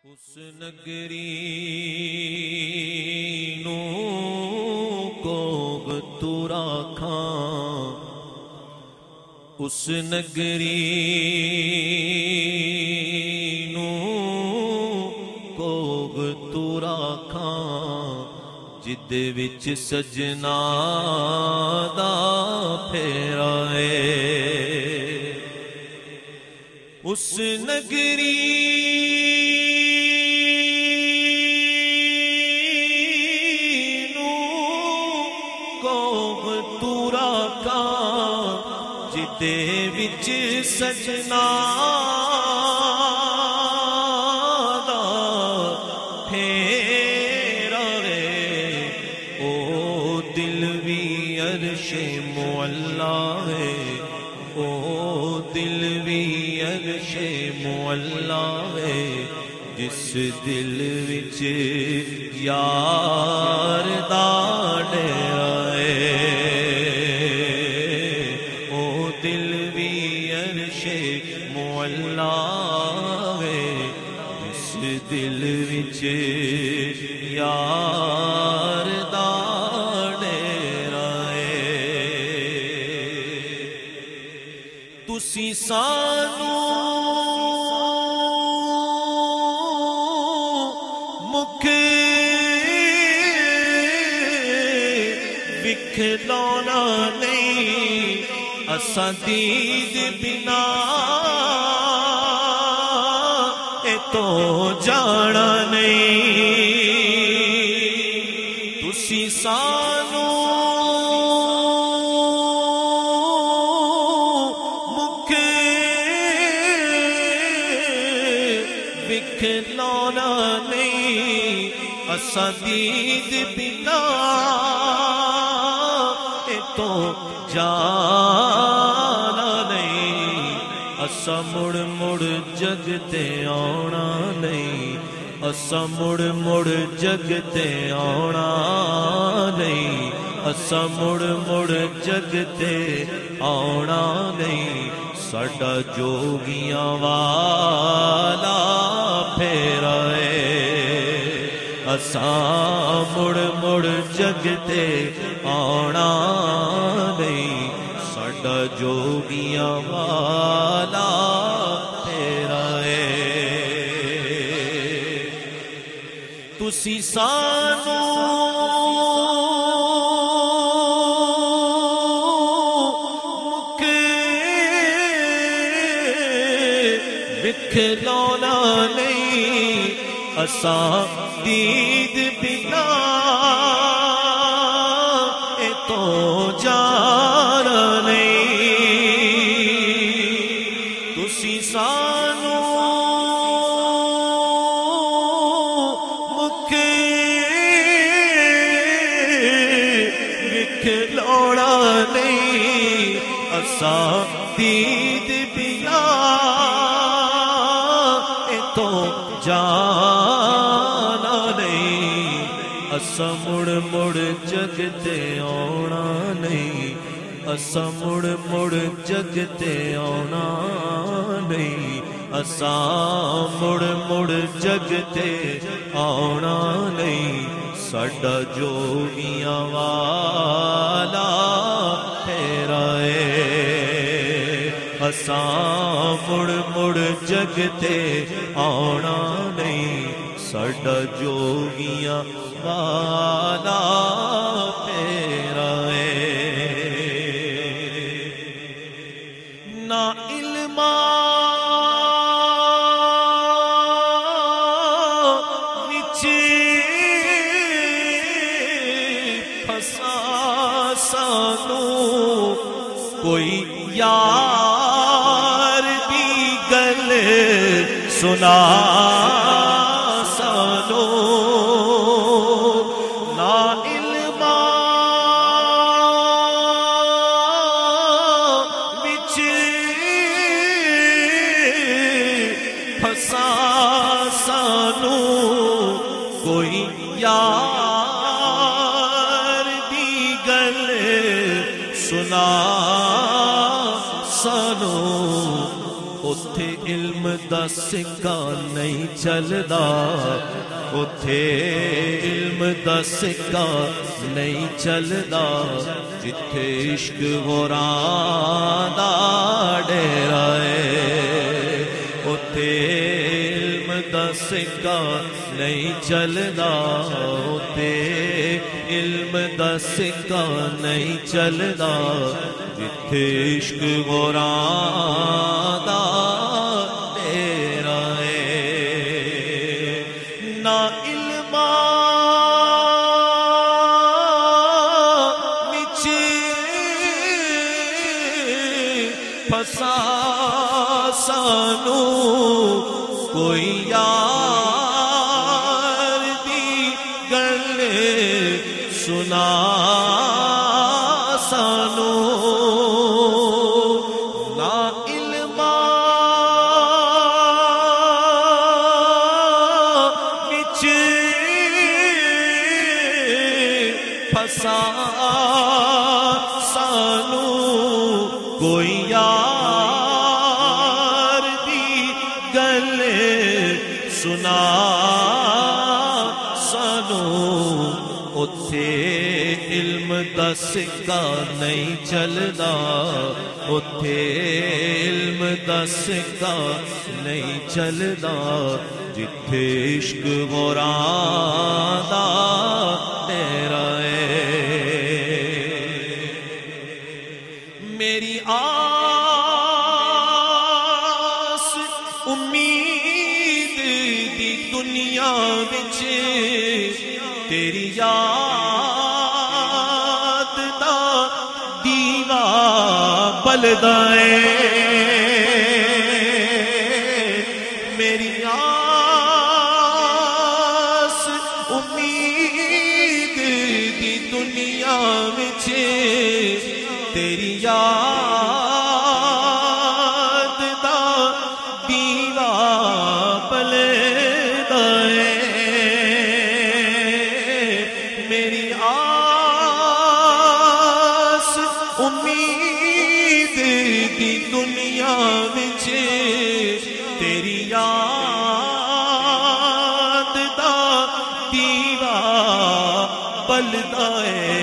اس نگری نو کوگ تورا کھاں، اس نگری نو کوگ تورا کھاں، جد وچ سجنا دا پھیرا ہے۔ اس نگری نو کوگ تورا کھاں، جد وچ سجنا دا پھیرا ہے۔ او دل وی عرش معلا ہے، او دل وی عرش معلا ہے، جس دل وچ یار دا ڈیرا ہے۔ او دل وی عرش معلا ہے، جس دل وچ یار دا ڈیرا ہے۔ تسی سانو مکھ وکھلانا نہیں، اساں دید بنا اے تو جانا نہیں۔ تسی سانو مکھ وکھلانا نہیں، اساں دید بنا اے تو جانا نہیں۔ اساں مڑ مڑ جگ تے آنا نہیں، اساں مڑ مڑ جگ تے آنا نہیں، اساں مڑ مڑ جگ تے آنا نہیں۔ ساڈا جوگیاں والا پھیرا ہے، اساں مڑ مڑ جگ تے آنا نہیں، ساڈا جوگیاں والا پھیرا ہے۔ تسی سانو مکھ وکھلانا نہیں، اساں دید بنا اے تو جانا نہیں۔ تسی سانو مکھ وکھلانا نہیں، اساں دید بنا اے تو جانا نہیں۔ اساں مڑ مڑ جگ تے آنا نہیں، اساں مڑ مڑ جگ تے آنا نہیں، اساں مڑ مڑ جگ تے آنا نہیں۔ ساڈا جوگیاں والا پھیرا ہے، اساں مڑ مڑ جگ تے آنا نہیں، ساڈا جوگیاں والا پھیرا ہے۔ نا علم وچ پھسا سانو، کوئی یار دی گل سنا سانو۔ نا علم وچ پھسا سانو، کوئی یار دی گل سنا سانو۔ اتھے علم دا سکہ نہیں چلدا اوتھے علم دا سکہ نہیں چلدا جتھے عشق غوراں دا ڈیرا ہے اوتھے علم دا سکہ نہیں چلدا اوتھے علم دا سکہ نہیں چلدا جتھے عشق غوراں دا ڈیرا ہے نا علما وچ پھسا سانو کوئی یار دی گل سنا سانو نا علما وچ پھسا سانو کوئی یار دی گل سنا سانو اوتھے علم دا سکہ نہیں چلدا اوتھے علم دا سکہ نہیں چلدا جتھے عشق غوراں دا ڈیرا ہے میری آس امید دی دنیا وچ تیری یاد دا دیوا بلدا ہے میری آس امید دی دنیا وچ تیری یاد دا دیوا بلدا ہے میری آس امید دی دنیا وچ تیری یاد دا دیوا بلدا ہے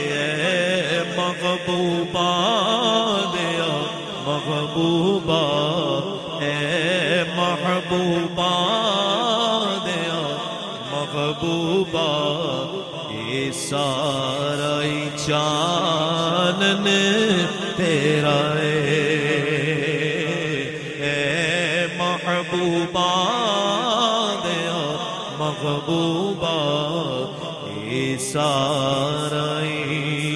محبوبہ دیا محبوبہ اے محبوبہ دیا محبوبہ اے سارا ہی چانن تیرا ہے اے محبوبہ دیا محبوبہ اے سارا ہی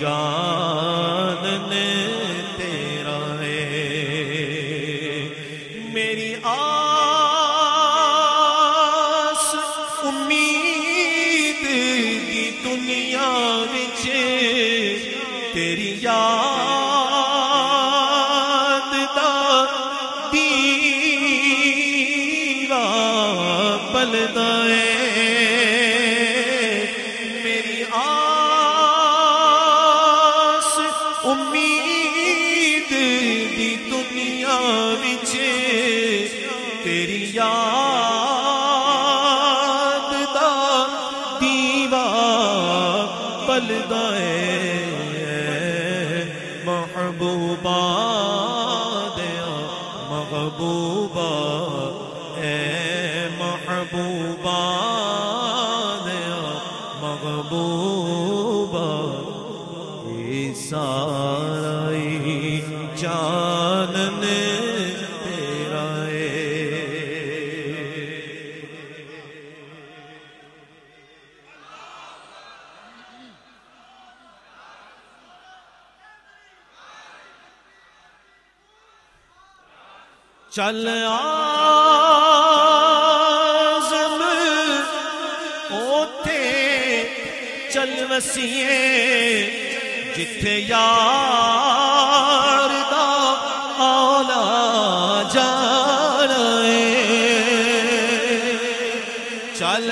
چانن تیرا ہے میری آس امید دی دنیا وچ تیری یاد دا دیوا بلدا ہے میری آس امید دی دنیا وچ تیری یاد دا دیوا بلدا ہے محبوبہ دیا محبوبہ اے محبوبہ دیا محبوبہ اے سارا ہی جانن تیرا ہے چل آزم اوتھے چل وسیے جتھے یار دا آنا جانا ہے چل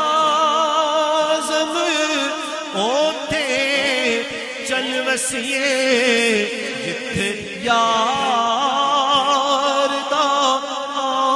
آزم اوتھے چل وسیے جتھے یار دا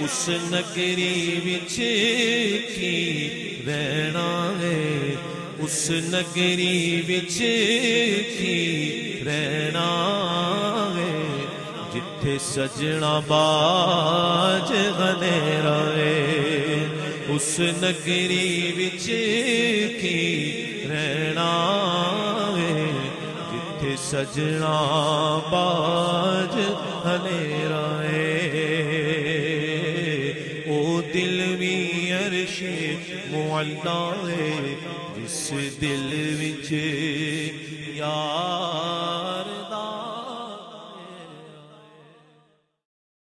اس نگری وچ کی رہنا ہے اس نگری وچ کی رہنا ہے جتھے سجنا باج غنیرا ہے اس نگری وچ کی رہنا ہے جتھے سجنا باج غنیرا ہے او دل وی عرش معلا ہے جس دل وچ یا